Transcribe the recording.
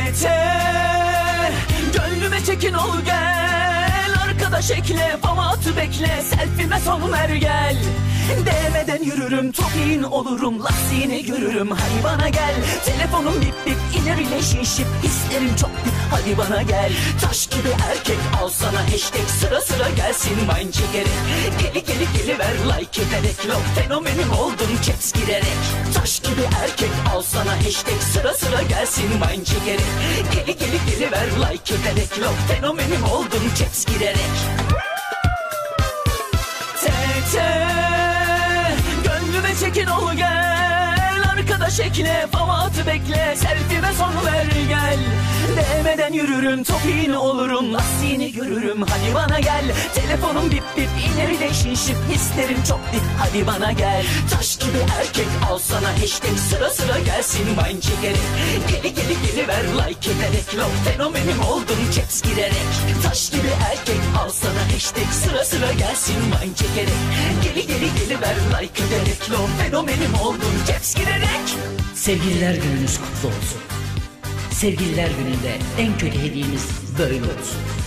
Gönlüme çekin ol gel, arkadaş ekle, formatı bekle, selfie'me son ver gel. Değmeden yürürüm, topiğin olurum, lastiğini görürüm, hadi bana gel. Telefonum bip bip, iner relationship, hislerim çok dip, hadi bana gel. Taş gibi erkek, al sana hashtag, sıra sıra gelsin mind çekerek. Geli ver like ederek, love fenomenim oldum caps girerek. Taş gibi erkek, al sana hashtag, sıra sıra gelsin mind çekerek. Geli ver like ederek, love fenomenim oldum caps girerek. Gönlüme çekin ol gel, arkadaş ekle, formatı bekle, selfie'me son ver gel. Değmeden yürürüm, topiğin olurum, lastiğini görürüm, hadi bana gel. Telefonum bip bip, iner relationship, hislerim çok dip, hadi bana gel. Taş gibi erkek, al sana hashtag, sıra sıra gelsin mind çekerek. Geli ver like ederek, love fenomenim oldum caps girerek. Taş gibi erkek, al sana hashtag, sıra sıra gelsin mind çekerek. Geli ver like ederek, love fenomenim oldum caps girerek. Sevgililer gününüz kutlu olsun. Sevgililer gününde en kötü hediyemiz böyle olsun.